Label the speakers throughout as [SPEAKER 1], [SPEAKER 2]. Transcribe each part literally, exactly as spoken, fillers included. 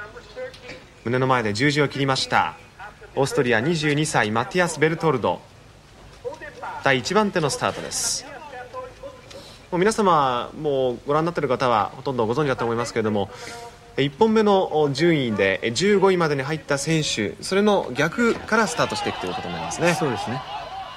[SPEAKER 1] 胸の前で十字を切りました。オーストリアにじゅうにさいマティアス・ベルトルド、だいいちばん手のスタートです。もう皆様もうご覧になっている方はほとんどご存知だと思いますけれども、いっぽんめの順位でじゅうごいまでに入った選手、それの逆からスタートしていくということになりますね。
[SPEAKER 2] そうですね。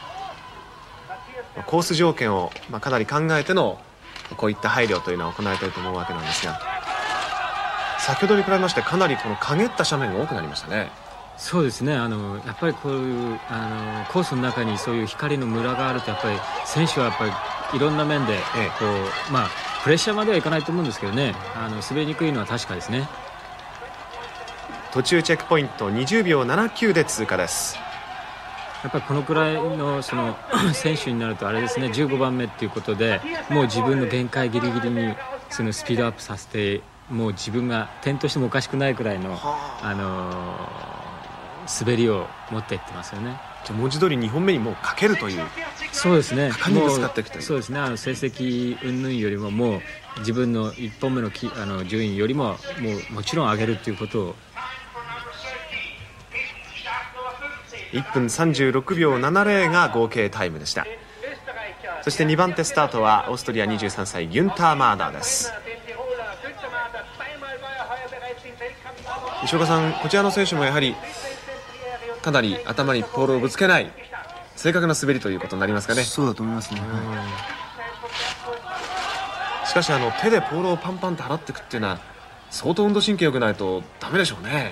[SPEAKER 1] コース条件をかなり考えてのこういった配慮というのは行われていると思うわけなんですが、先ほどに比べましてかなりこの陰った斜面が多くなりましたね。
[SPEAKER 2] そうですね。あのやっぱりこういうあのコースの中にそういう光のムラがあると、やっぱり選手はやっぱりいろんな面でこう、ええ、まあプレッシャーまではいかないと思うんですけどね、あの滑りにくいのは確かですね。
[SPEAKER 1] 途中チェックポイントにじゅうびょうななきゅうで通過です。
[SPEAKER 2] やっぱりこのくらいのその選手になるとあれですね、じゅうごばんめっていうことでもう自分の限界ギリギリにそのスピードアップさせて、もう自分が転倒してもおかしくないくらいの、あのー、滑りを持っていってますよね。
[SPEAKER 1] じゃ文字通りにほんめにもうかけるという。
[SPEAKER 2] そうですね。
[SPEAKER 1] 果敢にぶつかっていくという。
[SPEAKER 2] そうですね。あの成績云々よりももう自分のいっぽんめのきあの順位よりももうもちろん上げるということを。
[SPEAKER 1] いっぷんさんじゅうろくびょうななじゅうが合計タイムでした。そしてにばん手スタートはオーストリアにじゅうさんさいギュンター・マーダーです。石岡さん、こちらの選手もやはりかなり頭にポールをぶつけない正確な滑りということになりますかね。
[SPEAKER 3] そうだと思いますね。
[SPEAKER 1] しかしあの手でポールをパンパンと払っていくっていうのは相当運動神経良くないとダメでしょうね。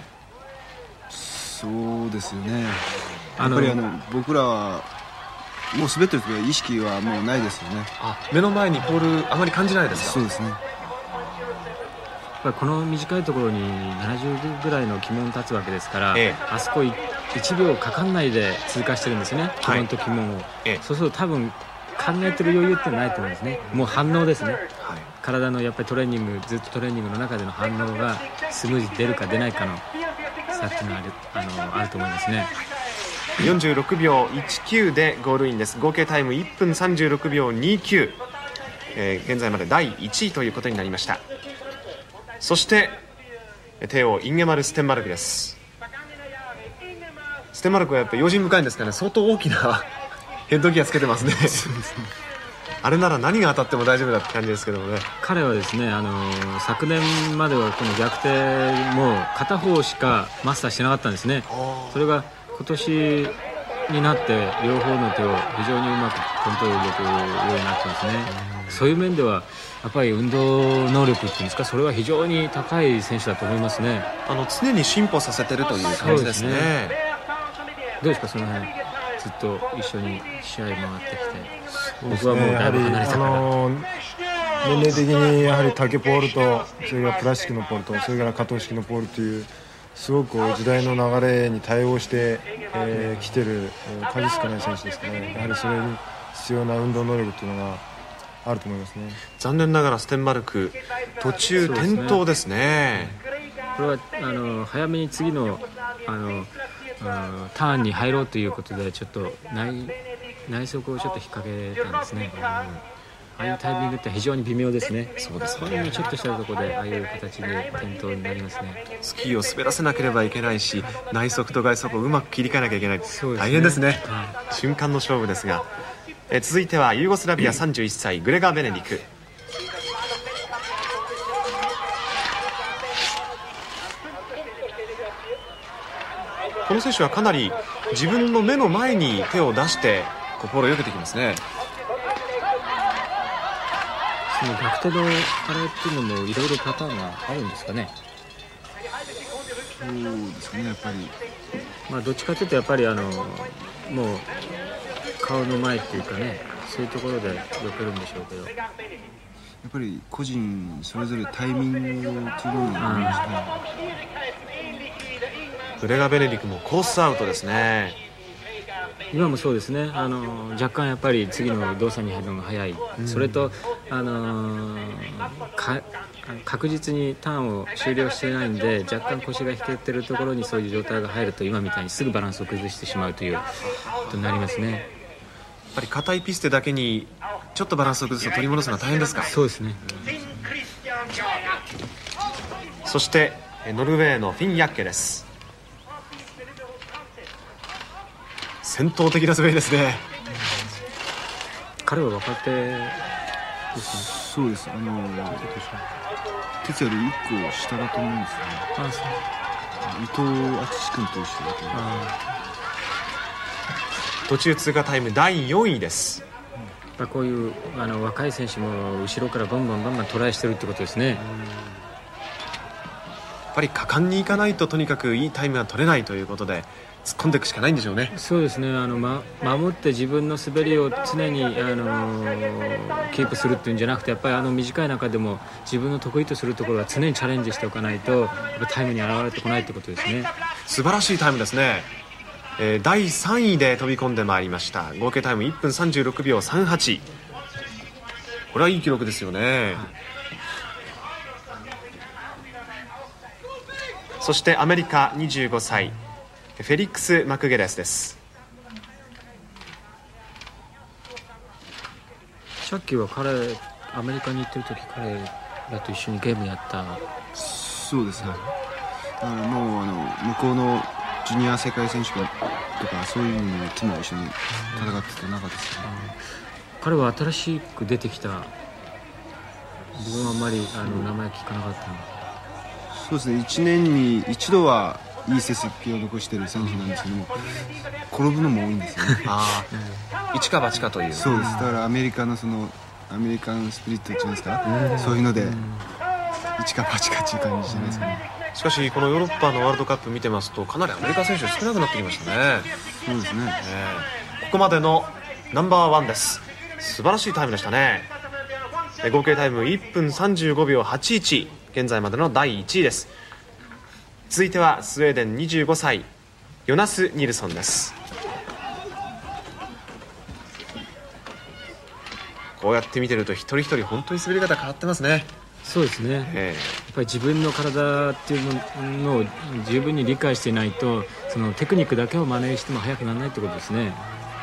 [SPEAKER 3] そうですよね。やっぱりあの僕らはもう滑ってる時は意識はもうないですよね。
[SPEAKER 1] あ、目の前にポールあまり感じないですか。
[SPEAKER 3] そうですね。
[SPEAKER 2] やっぱりこの短いところにななじゅうぐらいの旗門立つわけですから、ええ、あそこいちびょうかかんないで通過してるんですね、旗門と旗門を、ええ、そうすると多分考えてる余裕ってないと思うんですね。もう反応ですね、はい、体のやっぱりトレーニングずっとトレーニングの中での反応がスムーズに出るか出ないかの差っていうのがある、あの、あると思いますね。
[SPEAKER 1] よんじゅうろくびょういちきゅうでゴールインです。合計タイムいっぷんさんじゅうろくびょうにきゅう、えー、現在までだいいちいということになりました。そしてテオ・インゲマル・ステンマルクです。ステンマルクはやっぱり用心深いんですかね。相当大きなヘッドギアつけてますね。そうですね。あれなら何が当たっても大丈夫だって感じですけどもね。
[SPEAKER 2] 彼はですね、あのー、昨年まではこの逆転も片方しかマスターしてなかったんですね。それが今年になって両方の手を非常にうまくコントロールできるようになってますね。そういう面ではやっぱり運動能力っていうんですか、それは非常に高い選手だと思いますね。
[SPEAKER 1] あの常に進歩させてるという感じですね。
[SPEAKER 2] そうですね。どうですか、その辺ずっと一緒に試合回ってきて。僕はもうだいぶ離れたから、あのー、
[SPEAKER 4] 年齢的にやはり竹ポールとそれからプラスチックのポールとそれから可動式のポールというすごく時代の流れに対応してき、えー、てる数少ない選手ですからね。やはりそれに必要な運動能力というのがあると思いますね。
[SPEAKER 1] 残念ながらステンマルク途中転倒ですね。
[SPEAKER 2] これはあの早めに次のあのターンに入ろうということでちょっと 内, 内側をちょっと引っ掛けたんですね。うん、ああいうタイミングって非常に微妙ですね。
[SPEAKER 1] そうですね。
[SPEAKER 2] ほんのちょっとしたところでああいう形で転倒になりますね。
[SPEAKER 1] スキーを滑らせなければいけないし、内側と外側をうまく切り替えなきゃいけない。
[SPEAKER 2] そうですね、
[SPEAKER 1] 大変ですね、
[SPEAKER 2] はい、
[SPEAKER 1] 瞬間の勝負ですが、え続いてはユーゴスラビアさんじゅういっさいグレガー・ベネディク。この選手はかなり自分の目の前に手を出してこうポールを避けてきますね。
[SPEAKER 2] その逆手のあれっていうのもいろいろパターンがあるんですかね。
[SPEAKER 3] そうですね、やっぱり、
[SPEAKER 2] まあ、どっちかというとやっぱりあのもう顔の前っていうかね、そういうところで避けるんでしょうけど、
[SPEAKER 3] やっぱり個人それぞれタイミングというのがありますね。
[SPEAKER 1] グレガー・ベネディクもコースアウトですね。
[SPEAKER 2] 今もそうですね。あの若干やっぱり次の動作に入るのが早い、うん、それとあのか確実にターンを終了していないんで若干腰が引けてるところにそういう状態が入ると今みたいにすぐバランスを崩してしまうということになりますね。やっ
[SPEAKER 1] ぱり硬いピステだけにちょっとバランスを崩すと取り戻すのは大変ですか。
[SPEAKER 2] そうですね。
[SPEAKER 1] そしてノルウェーのフィン・ヤッケです。戦闘的な滑りですね。
[SPEAKER 2] 彼は若手ですね。
[SPEAKER 3] そうです。あの哲也よりいっこ下だと思うんですよね。ああ、そう。伊藤敦君と一緒だと思います。
[SPEAKER 1] 途中通過タイムだいよんいです。
[SPEAKER 2] やっぱこういうあの若い選手も後ろからバンバンバンバントライしてるってことですね。やっ
[SPEAKER 1] ぱり果敢にいかないととにかくいいタイムが取れないということで突っ込んでいくしかないんでしょうね。
[SPEAKER 2] そうですね。あの、ま、守って自分の滑りを常にあのキープするっていうんじゃなくて、やっぱりあの短い中でも自分の得意とするところは常にチャレンジしておかないとやっぱタイムに現れてこないってことですね。
[SPEAKER 1] 素晴らしいタイムですね。えー、だいさんいで飛び込んでまいりました。合計タイムいっぷんさんじゅうろくびょうさんはち。これはいい記録ですよね。はい、そしてアメリカにじゅうごさいフェリックス・マクゲレスです。
[SPEAKER 2] さっきは彼アメリカに行ってる時彼らと一緒にゲームやった。
[SPEAKER 3] そうですね。あのもうあの向こうのジュニア世界選手権とかそういうのにいつも一緒に戦ってた中ですね。
[SPEAKER 2] うん、彼は新しく出てきた。自分はあんまりあの名前聞かなかったので。
[SPEAKER 3] そうですね。いちねんに一度はいい成績を残している選手なんですけども、転ぶのも多いんですよね。
[SPEAKER 1] ああ、一か八かという。
[SPEAKER 3] そうです。だからアメリカのそのアメリカンスピリットっていうんですか、うん、そういうので一か八かっていう感じじゃないですかね。
[SPEAKER 1] しかしこのヨーロッパのワールドカップ見てますとかなりアメリカ選手少なくなってきましたね。
[SPEAKER 3] そうですね。
[SPEAKER 1] えー、ここまでのナンバーワンです。素晴らしいタイムでしたね。合計タイムいっぷんさんじゅうごびょうはちいち、現在までのだいいちいです。続いてはスウェーデンにじゅうごさいヨナス・ニルソンです。こうやって見てると一人一人本当に滑り方変わってますね。
[SPEAKER 2] そうですね、えー、やっぱり自分の体っていうのを十分に理解していないとそのテクニックだけを真似しても速くならないってことですね。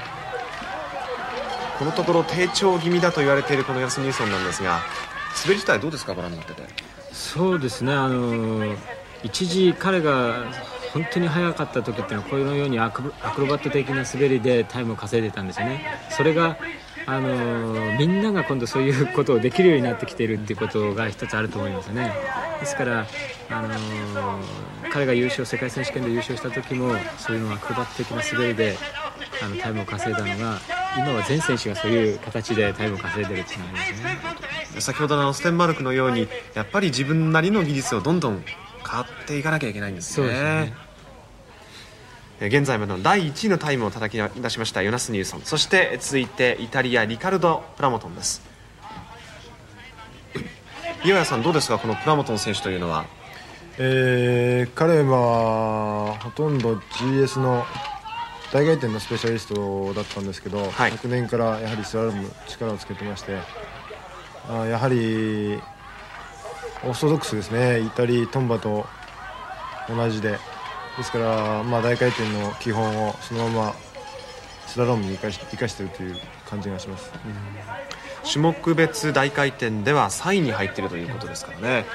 [SPEAKER 1] このところ低調気味だと言われているこのヨナス・ニルソンなんですが、滑り自体どうですか、ご覧になってて。
[SPEAKER 2] そうですね、あの一時彼が本当に速かった時っていうのはこのようにアクロバット的な滑りでタイムを稼いでたんですよね。それがあのみんなが今度そういうことをできるようになってきているっていうことが一つあると思いますね。ですからあの彼が優勝世界選手権で優勝した時もそういうのアクロバット的な滑りであのタイムを稼いだのが今は全選手がそういう形でタイムを稼いでるっていうのがありますね。
[SPEAKER 1] 先ほどのステンマルクのようにやっぱり自分なりの技術をどんどん変わっていかなきゃいけないんですね。そうですね。現在までのだいいちいのタイムを叩き出しましたヨナス・ニルソン、そして続いてイタリアリカルド・プラモトンです。岩谷さんどうですか、このプラモトン選手というのは。
[SPEAKER 4] えー、彼はほとんど ジーエス の大回転のスペシャリストだったんですけど、はい、昨年からやはりスラローム力をつけてまして、あやはりオーソドックスですね。イタリトンバと同じでですから、まあ、大回転の基本をそのままスラロームに生かし、生かしているという感じがします。
[SPEAKER 1] うん、種目別大回転ではさいに入っているということですからね。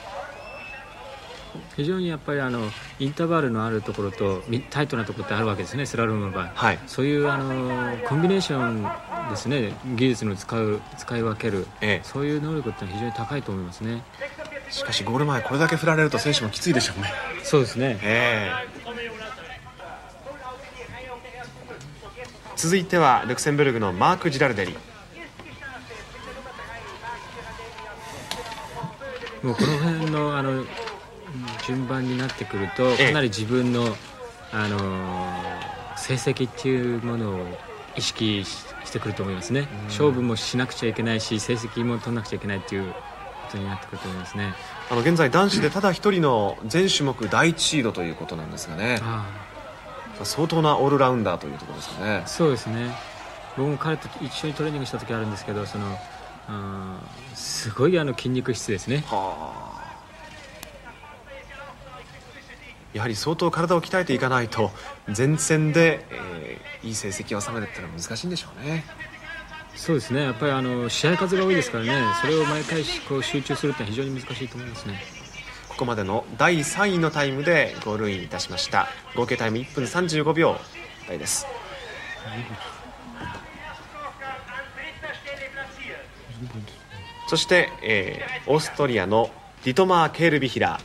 [SPEAKER 2] 非常にやっぱりあのインターバルのあるところとタイトなところってあるわけですね、スラロームの場合。はい、そういうあのコンビネーションですね、技術の使う使い分ける、ええ、そういう能力って非常に高いと思いますね。
[SPEAKER 1] しかしゴール前これだけ振られると選手もきついでしょうね。
[SPEAKER 2] そうですね、
[SPEAKER 1] えー、続いてはルクセンブルグのマーク・ジラルデリ。
[SPEAKER 2] もうこの辺のあの順番になってくるとかなり自分の、あのー、成績っていうものを意識 し, してくると思いますね。勝負もしなくちゃいけないし成績も取らなくちゃいけないっていうことになってくると思いますね。
[SPEAKER 1] あの現在男子でただ一人の全種目第一シードということなんですがね。ああ、相当なオールラウンダーというところですね。
[SPEAKER 2] そうですね。僕も彼と一緒にトレーニングした時あるんですけど、そのあすごいあの筋肉質ですね。はあ、
[SPEAKER 1] やはり相当体を鍛えていかないと前線で、えー、いい成績を収めるってのは難しいんでしょうね。
[SPEAKER 2] そうですね。やっぱりあの試合数が多いですからね、それを毎回こう集中するってのは非常に難しいと思いますね。
[SPEAKER 1] ここまでのだいさんいのタイムでゴールインいたしました。合計タイムいっぷんさんじゅうごびょう台です。そして、えー、オーストリアのディトマー・ケールビヒラー、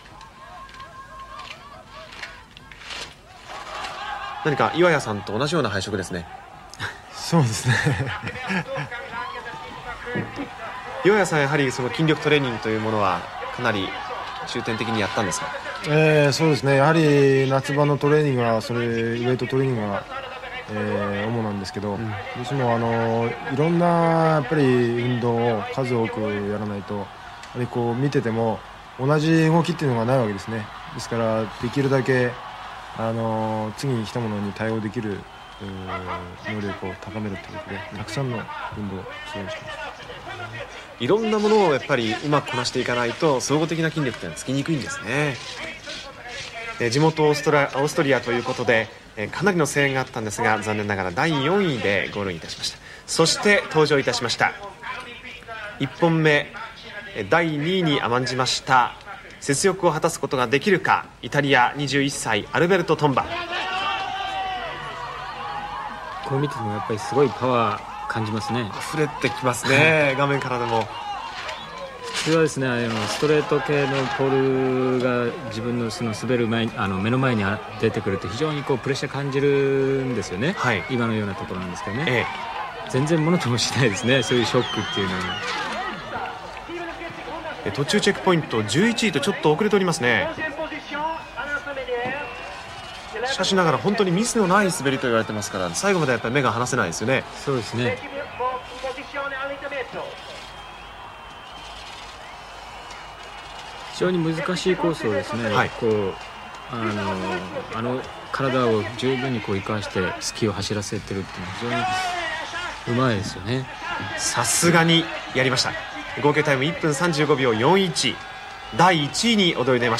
[SPEAKER 1] 何か岩谷さんと同じような配色ですね。
[SPEAKER 4] そうですね
[SPEAKER 1] 岩谷さん、やはりその筋力トレーニングというものはかなり重点的にやったんですか？
[SPEAKER 4] えー、そうですね、やはり夏場のトレーニングはそれウェイトトレーニングが、えー、主なんですけど、うん、どうしてもあのいろんなやっぱり運動を数多くやらないと、やはりこう見てても同じ動きっていうのがないわけですね。ですからできるだけあの次に来たものに対応できる能力を高めるということで、たくさんの運動をするようにしています。
[SPEAKER 1] いろんなものをやっぱりうまくこなしていかないと総合的な筋力ってのはつきにくいんですね。え地元オーストラ、オーストリアということで、えかなりの声援があったんですが、残念ながらだいよんいでゴールインいたしました。そして登場いたしました、いっぽんめだいにいに甘んじました雪辱を果たすことができるか、イタリアにじゅういっさいアルベルト・トンバ。
[SPEAKER 2] こう見ててもやっぱりすごいパワー感じますね。
[SPEAKER 1] 溢れてきますね画面からでも。
[SPEAKER 2] 普通はですね、あのストレート系のポールが自分のその滑る前にあの目の前に出てくると非常にこうプレッシャー感じるんですよね、はい、今のようなところなんですけどね、ええ、全然物ともしないですね、そういうショックっていうのは。
[SPEAKER 1] 途中チェックポイントじゅういちいとちょっと遅れておりますね。しかしながら本当にミスのない滑りと言われてますから、最後までやっぱり目が離せないですよね。
[SPEAKER 2] そうですね。非常に難しいコースをですね、はい、こうあのあの体を十分にこう生かしてスキーを走らせてるっていうのは非常にうまいですよね。
[SPEAKER 1] さすがにやりました。合計タイムいっぷんさんじゅうごびょうよんいち、だいいちいに躍り出ました。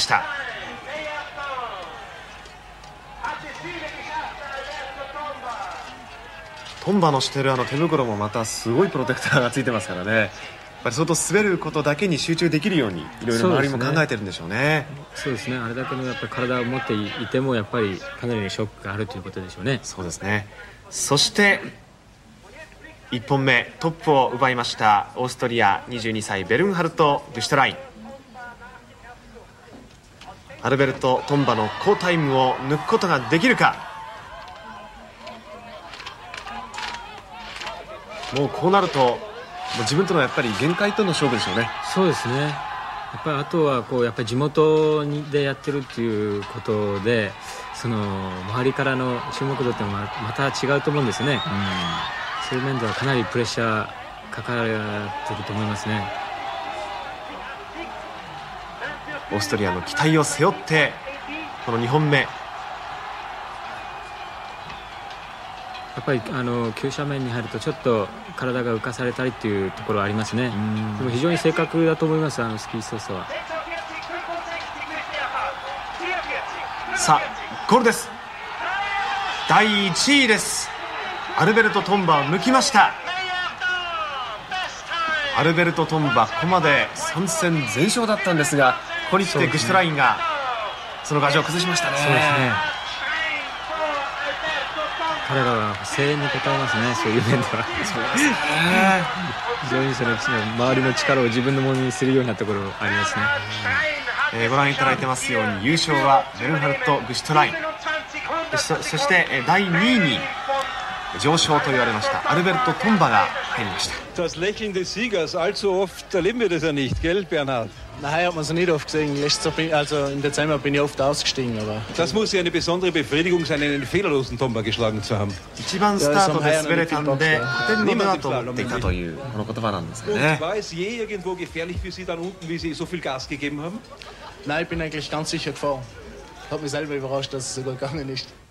[SPEAKER 1] トンバのしてるあの手袋もまたすごいプロテクターがついてますからね、やっぱり相当滑ることだけに集中できるようにいろいろ周りも考えてるんでしょうね。
[SPEAKER 2] そうですね、あれだけのやっぱり体を持っていてもやっぱりかなりのショックがあるということでしょうね。
[SPEAKER 1] そうですね。そしていっぽんめトップを奪いましたオーストリアにじゅうにさいベルンハルト・ドゥシュトライン。アルベルト・トンバの好タイムを抜くことができるか。もうこうなるともう自分とのやっぱり限界との勝負でしょうね。
[SPEAKER 2] そうですね、やっぱりあとはこうやっぱり地元でやってるっていうことで、その周りからの注目度っていうのはまた違うと思うんですね。うん、そういう面ではかなりプレッシャーかかっていると思いますね。
[SPEAKER 1] オーストリアの期待を背負ってこのにほんめ、
[SPEAKER 2] やっぱりあの急斜面に入るとちょっと体が浮かされたりっていうところはありますね。でも非常に正確だと思います、あのスキー操作は。
[SPEAKER 1] さあゴールです。だいいちいです。アルベルト・トンバを抜きました。アルベルト・トンバここまでさんせん全勝だったんですが、ここに来てグシュトラインがその牙城を崩しましたね。
[SPEAKER 2] そうですね、彼らは声援に応えますね、そういう面では。そうですね非常にその周りの力を自分のものにするようなところありますね。
[SPEAKER 1] えー、ご覧いただいてますように優勝はベルンハルト・グシュトライン、そ, そしてだいにいに上昇と言われましたアルベルト・トンバが入りました。
[SPEAKER 5] Das Lächeln des Siegers, allzu oft erleben wir das ja nicht, gell, Bernhard?
[SPEAKER 6] Nein, hat man es nicht oft gesehen. Letztes Jahr, also im Dezember bin ich oft ausgestiegen. Aber
[SPEAKER 5] das muss ja eine besondere Befriedigung sein, einen fehlerlosen Tomba geschlagen zu haben.
[SPEAKER 1] 一番スタートで滑れたんで加点のだと思っていたというこの言葉なんですよね。
[SPEAKER 5] Und war es je irgendwo gefährlich für Sie dann unten, wie Sie so viel Gas gegeben haben?
[SPEAKER 6] Nein, ich bin eigentlich ganz sicher gefahren. Hat mich selber überrascht, dass es so gut gegangen ist.